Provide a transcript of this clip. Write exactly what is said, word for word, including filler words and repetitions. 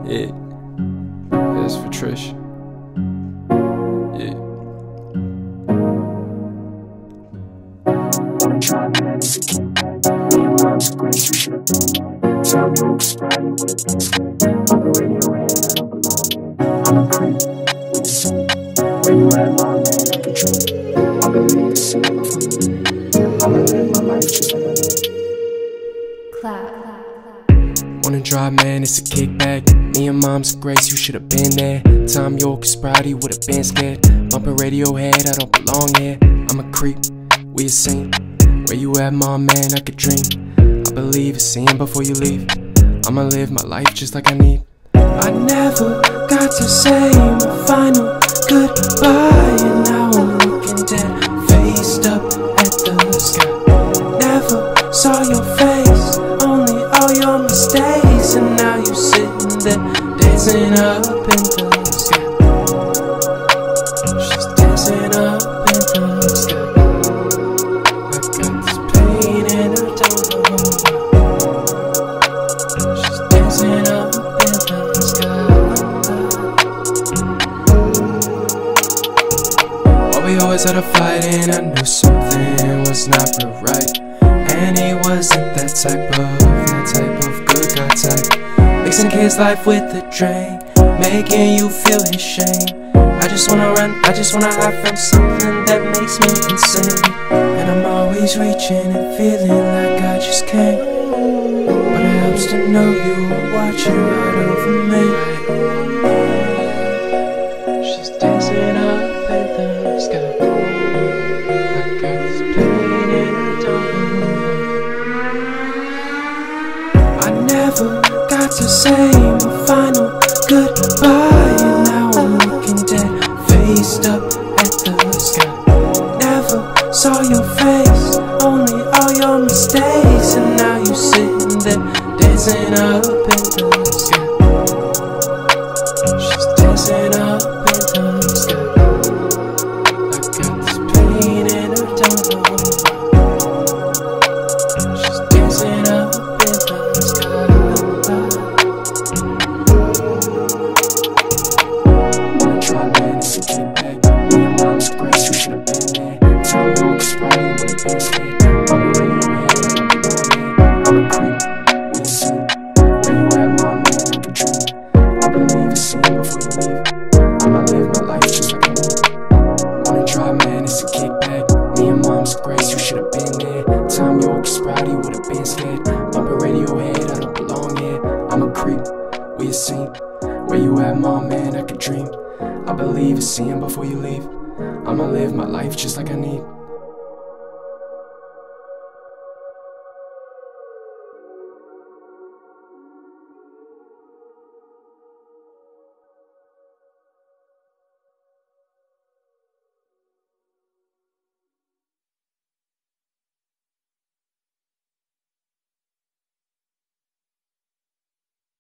Yeah, that's for Trish. Yeah. Wanna try, man, it's a kickback. Me and mom's great, you should've been there. Tell you expired, you would've been scared. On the radio, head, I don't belong here. I'm a creep, with the same. Where you at, mom, man, I can dream. I believe it's seeing before you leave. I'ma live my life just like I live. Clap. Wanna drive, man, it's a kickback. Me and mom's grace, you should've been there. Tom York is proud, he would've been scared. Bumpin' Radiohead, I don't belong here. I'm a creep, we a saint. Where you at, mom, man, I could dream. I believe it's seeing before you leave. I'ma live my life just like I need. I never got to say my final goodbye, and now I'm looking dead, faced up at the sky. Never saw your face, only all your mistakes, and now you're sitting there, dancing up in the sky. She's dancing up in the sky. I got this pain and I don't know why. She's dancing up in the sky. While we always had a fight, and I knew something was not real right. And he wasn't that type of, that type of good guy type. Mixing kids' life with the drain, making you feel his shame. I just wanna run, I just wanna hide from something that makes me insane. And I'm always reaching and feeling like I just can't. But it helps to know you are watching right over me. She's dancing up in the sky. I got this pain and I don't know. I never got to say my final goodbye, and now I'm looking dead, faced up at the sky. Never saw your face, only all your mistakes, and now you're sitting there, dancing up in the sky. She's dancing up in the sky. I got this pain and I don't know why. She's dancing up in the sky. Wanna try, man, it's a kickback. Me and mom's grace, you should've been there. Tell you expired, you would've been scared. On the Radiohead, I don't belong here. I'm a creep, we a saint. Where you at, mom, man, I can dream. I believe it's seeing before you leave. I'ma live my life just like I need. Wanna try, man, it's a kickback. Me and mom's grace, you should've been there. Tom York is proud, he would've been scared. Bumpin' Radiohead, I don't belong here. I'm a creep, we a saint. Where you at, mom, man, I could dream. I believe it's seeing before you leave. I'ma live my life just like I need.